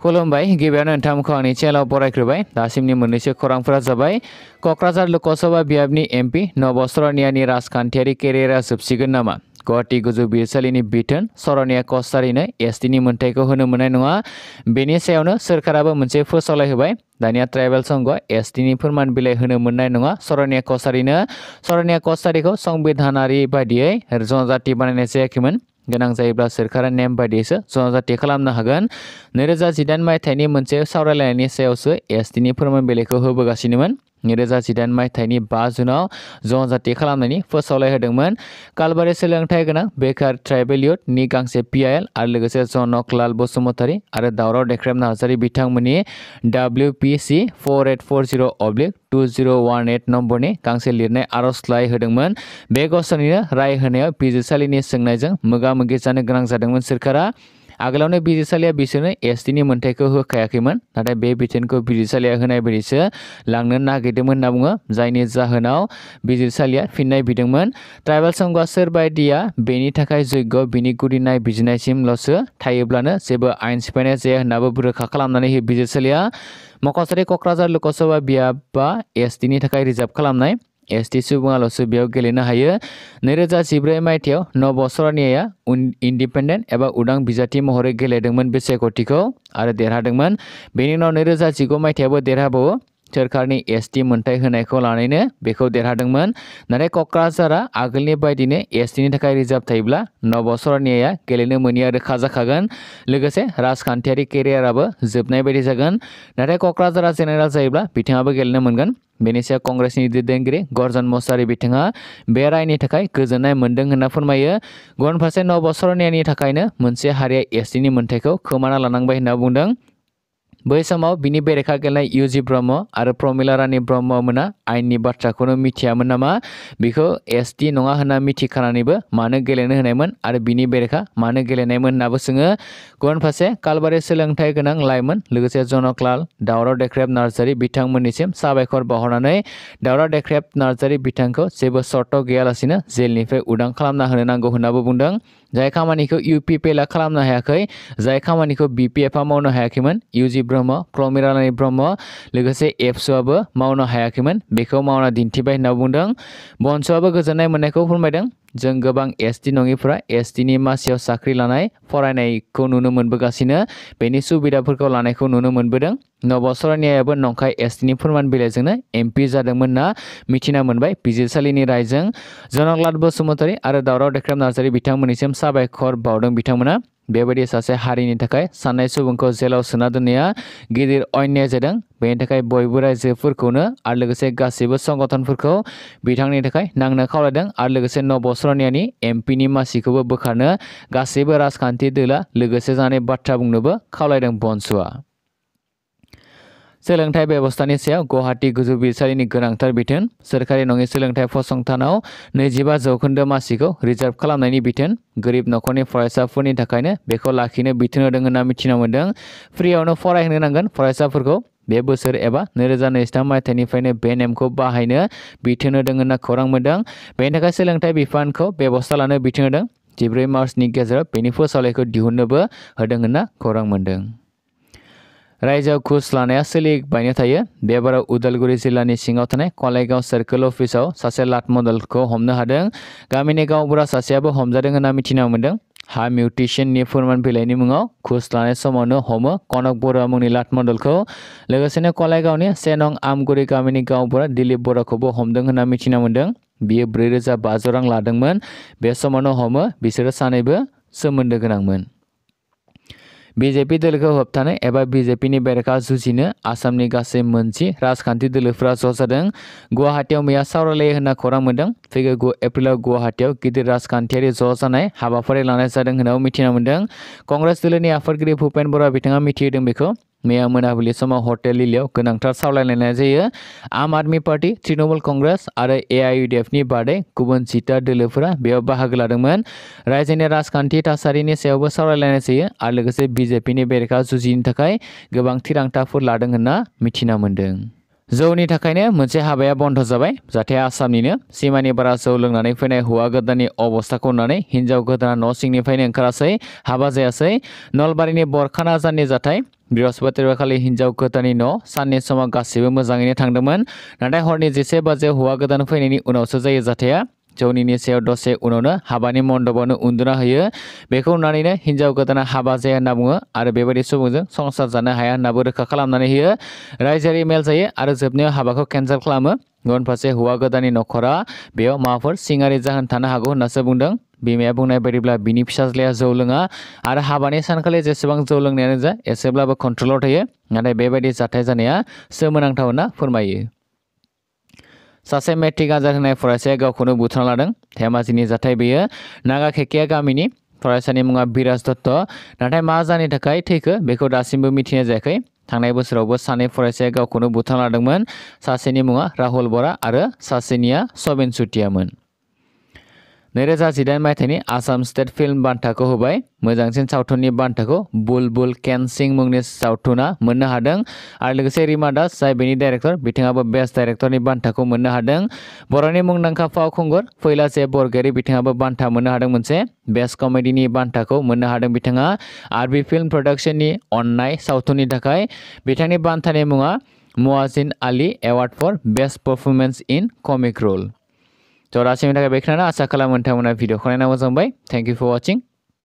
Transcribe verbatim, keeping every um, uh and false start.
खुलुमबाय गिबियावनो नोंथांमोनखौ आंनि चेनेलाव बरायग्रोबाय दासिमनि मोननैसो खौरांफोरा जाबाय क'क्राझार लोकसभा बियाबनि एमपि नब सरनियानि राजखान्थियारि केरियारा जोबसिगोन नामा गुवाहाटी गोजौ बिजिरसालिनि बिथोन सरनिया कसारिनो एसटिनि मोनथायखौ होनो मोननाय नङा बेनि सायावनो सोरखाराबो मोनसे फोसावलाय होबाय दानिया ट्राइबेल संघ एसटिनि फोरमान बिलाइ होनो मोननाय नङा सरनिया कसारिनो सरनिया कसारिखौ संबिधानारि बायदियै जनजाति बानायनाय जायाखैमोन गोनां जायोब्ला सोरखारा नेम बायदियैसो जनजाति खालामनो हागोन नैरोजा जिदाइन मायथाइनि मोनसे सावरायलायनायनि सायावसो एसटिनि फोरमान बिलाइखौ होबोगासिनोमोन नैरोजा जिदाइन मायथाइनि बा जुनाव जनजाति खालामनायनि फोसावलाय होदोंमोन कालबारि सोलोंथाइ गोनां बेकार ट्राइबेल युथनि गांसे पिआइएल आरो लोगोसे जनकलाल बसुमतारी आरो दावराव देख्रेब नार्जारी बिथांमोननि डाब्लिउ पि सि फोर एट फोर जिर' अब्लिक टु जिर' वान एट नम्बरनि गांसे लिरनाय आर'जलाइ होदोंमोन बे गसरनिनो राय होनायाव बिजिरसालिनि सोंनायजों मोगा मोगि जानो गोनां जादोंमोन सोरखारा आगोलावनो बिजिरसालिया बिसोरनो एसटिनि मोनथायखौ होखायाखैमोन नाथाय बे बिथोनखौ बिजिरसालिया होनाय बायदिसो लांनो नागिरदोंमोन होनना बुङो जायनि जाहोनाव बिजिरसालिया फिननाय बिदोंमोन ट्राइबेल संघआ सोरबायदिया बेनि थाखाय जग्य बिनि गुदि नायबिजिरनायसिमल'सो थायोब्लानो जेबो आयेन सिफायनाय जाया होननाबो रोखा खालामनानै होयो बिजिरसालिया मख'सारि क'क्राझार लोकसभा बियाबा एसटिनि थाखाय रिजार्भ खालामनाय एसटि सुबुङाल'सो बेयाव गेलेनो हायो नैरोजा जिब्रै मायथाइयाव नब सरनियाया इन्डिपेन्डेन्ट एबा उदां बिजाथि महरै गेलेदोंमन बे सायख'थिखौ आरो देरहादोंमोन बेनि उनाव नैरोजा जिगु मायथाइयावबो देरहाबावो सोरखारनि एसटि मोनथाय होनायखौ लानानैनो बेखौ देरहादोंमोन नाथाय क'क्राझारा आगोलनि बायदिनो एसटिनि थाखाय रिजार्भ थायोब्ला नब सरनियाया गेलेनो मोनिया रोखा जाखागोन लोगोसे राजखान्थियारि केरियाराबो जोबनाय बायदि जागोन नाथाय क'क्राझारा जेनेरेल जायोब्ला बिथाङाबो गेलेनो मोनगोन बेनि सायाव कंग्रेसनि दैदेनगिरि गर्जन मसाहारि बिथाङा बे रायनि थाखाय गोजोननाय मोन्दों होनना फोरमायो गुबुन फारसे नब सरनियानि थाखायनो मोनसे हारिया एसटिनि मोनथायखौ खोमाना लानांबाय होनना बुंदों बै समाव बिनि बेरेखा गेलेनाय इउजि ब्रह्म आरो प्रमिला रानी ब्रह्म मोना आयेननि बाथ्राखौनो मिथियामोन नामा बिखौ एसटि नङा होनना मिथिखानानैबो मानो गेलेनो होनायमोन आरो बिनि बेरेखा मानो गेलेनायमोन होननाबो सोङो गुबुन फारसे कालबारि सोलोंथाइ गोनां लाइमोन लोगोसे जनकलाल दावराव देख्रेब नार्जारी बिथांमोननिसिम साबायखर बावहरनानै दावराव देख्रेब नार्जारी बिथांखौ जेबो सर्त गैयालासिनो जेलनिफ्राय उदां खालामना होनो नांगौ होननाबो बुंदों जाय खामानिखौ इउपिपिएलआ खालामनो हायाखै जाय खामानिखौ बिपिएफआ मावनो हायाखैमोन इउजि ब्रह्म प्रमिला रानी ब्रह्म लोगोसे एफसुआबो मावनो हायाखैमोन बेखौ मावना दिन्थिबाय होनना बुंदों बनसुआबो गोजोननाय मोननायखौ फोरमायदों जों गोबां एसटि नङिफोरा एसटिनि मासियाव साख्रि लानाय फरायनायखौ नुनो मोनबोगासिनो बेनि सुबिदाफोरखौ लानायखौ नुनो मोनबोदों नब सरनियायाबो नंखाय एसटिनि फोरमान बिलाइजोंनो एमपि जादोंमोन ना मिथिना मोनबाय बिजिरसालिनि रायजों जनकलाल बसुमतारी आरो दावराव देख्रेब नार्जारी बिथांमोननिसिम साबायखर बावदों बिथांमोना बेबायदि सासे हारिनि थाखाय साननाय सुबुंखौ जेलाव सोना दोननाया गिदिर अन्याय जादों बेनि थाखाय बयबो रायजोफोरखौनो आरो लोगोसे गासैबो संगठनफोरखौ बिथांनि थाखाय नांनो खावलायदों आरो लोगोसे नब सरनियानि एमपिनि मासिखौबो बोखारनो गासैबो राजखान्थि दोला लोगोसे जानाय बाथ्रा बुंनोबो खावलायदों बनसुआ सोलोंथाइ बेबस्थानि सायाव गुवाहाटी गोजौ बिजिरसालिनि गोनांथार बिथोन सोरखारि नङि सोलोंथाइ फसंथानाव नैजिबा जौखोन्दो मासिखौ रिजार्भ खालामनायनि बिथोन गोरिब नखरनि फरायसाफोरनि थाखायनो बेखौ लाखिनो बिथोन होदों होनना मिथिना मोन्दों फ्रियावनो फरायहोनो नांगोन फरायसाफोरखौ बे बोसोर एबा नैरोजा नैजिथाम मायथाइनिफ्रायनो बे नेमखौ बाहायनो बिथोन होदों होनना खौरां मोन्दों बेनि थाखाय सोलोंथाइ बिफानखौ बेबस्था लानो बिथोन होदों जिब्रै मार्चनि गेजेराव बेनि फोसावलायखौ दिहुननोबो होदों होनना खौरां मोन्दों रायजोआव घुस लानाया सोलिबायनो थायो बे बाराव उदालगुरि जिल्लानि सिङाव थानाय कलाइगाव सार्कोल अफिसाव सासे लाट मडेलखौ हमनो हादों गामिनि गावबुरा सासेयाबो हमजादों होनना मिथिना मोन्दों हा मिउटेसननि फोरमान बिलाइनि मुङाव घुस लानाय समावनो हमो कनक बरुवा मुंनि लाट मडेलखौ लोगोसेनो कलाइगावनि से नं आमगुरि गामिनि गावबुरा दिलीप बर'खौबो हमदों होनना मिथिना मोन्दों बियो ब्रै रोजा बाजौ रां लादोंमोन बे समावनो हमो बिसोरो सानैबो सोमोन्दो गोनांमोन बिजेपि दोलोखौ होबथानो एबा बिजेपिनि बेरेखा जुजिनो आसामनि गासै मोनजि राजखान्थि दोलोफोरा ज' जादों गुवाहाटीयाव मैया सावरायलायो होनना खौरां मोन्दों फैगौ गु एप्रिलाव गुवाहाटीयाव गिदिर राजखान्थियारि ज' जानाय हाबाफारि लानाय जादों होनना मिथिना मोन्दों कंग्रेस दोलोनि आफादगिरि भुपेन बरा बिथाङा मिथिहोदों बेखौ मैया मोनाबिलि समाव हटेल लिलियाव गोनांथार सावरायलायनाय जायो आम आदमी पार्टी तृणमूल कंग्रेस आरो एआईइउडिएफनि बादै गुबुन जिथा दोलोफोरा बेयाव बाहागो लादोंमोन रायजोनि राजखान्थि थासारिनि सायावबो सावरायलायनाय जायो आरो लोगोसे बिजेपिनि बेरेखा जुजिनो थाखाय गोबां थिरांथाफोर लादों होनना मिथिना मोन्दों जौनि थाखायनो मोनसे हाबाया बन्द जाबाय जाहाथे आसामनिनो सीमानि बारा जौ लोंनानै फैनाय हौवा गोदाननि अबस्थाखौ नुनानै हिनजाव गोदाना न' सिंनिफ्रायनो ओंखारासै हाबा जायासै नलबारिनि बरखाना जाननि जाथाय बृहस्पतिबार खालि हिनजाव गोदाननि न' साननि समाव गासैबो मोजाङैनो थांदोंमोन नाथाय हरनि जिसे बाजियाव हौवा गोदान फैनायनि उनावसो जायो जाथाया जौनिनि सायाव दसे उनावनो हाबानि मण्डपावनो उन्दुना होयो बेखौ नुनानैनो हिनजाव गोदाना हाबा जाया होनना बुङो आरो बेबायदि सुबुंजों संसार जानो हाया होननाबो रोखा खालामनानै होयो रायजोआरि मेल जायो आरो जोबनायाव हाबाखौ केन्सेल खालामो गुबुन फारसे हौवा गोदाननि नखरा बेयाव माबाफोर सिङारि जाहोन थानो हागौ होननासो बुंदों बिमाया बुंनाय बायदिब्ला बिनि फिसाज्लाया जौ लोङा आरो हाबानि सानखालि जेसेबां जौ लोंनायानो जा एसेब्लाबो कन्ट्रलाव थायो नाथाय बेबायदि जाथाय जानाया सोमोनांथाव होनना फोरमायो सासे मेट्रिक आनजाद होनाय फरायसाया गावखौनो बुथारना लादों धेमाजिनि जाथाय बेयो नागा खेकिया गामिनि फरायसानि मुङा बिराज दत्त नाथाय मा जाहोननि थाखाय थैखो बेखौ दासिमबो मिथिनाय जायाखै थांनाय बोसोरावबो सानै फरायसाया गावखौनो बुथारना लादोंमोन सासेनि मुङा राहुल बरा आरो सासेनिया सबिन सुटियामोन नैरोजा जिदाइन मायथाइनि आसाम स्टेट फिल्म बान्थाखौ होबाय मोजांसिन सावथुननि बान्थाखौ बुलबुल केन सिं मुंनि सावथुना मोननो हादों आरो लोगोसे रिमा दास जाय बेनि डाइरेक्टर बिथाङाबो बेस्ट डाइरेक्टरनि बान्थाखौ मोननो हादों बर'नि मुंदांखा फावखुंगुर फैलासे बरगयारी बिथाङाबो बान्था मोननो हादों मोनसे बेस्ट कमेडिनि बान्थाखौ मोननो हादों बिथाङा आरबि फिल्म प्रडाक्शननि अननाय सावथुननि थाखाय बिथांनि बान्थानि मुङा मुआजिन आली award for best performance in comic role थ' दासिमनि थाखाय बेखिनियानो आसा खालामो नोंथांमोना भिडिअखौ नायना मोजां मोनबाय थेंक इउ फर वाचिं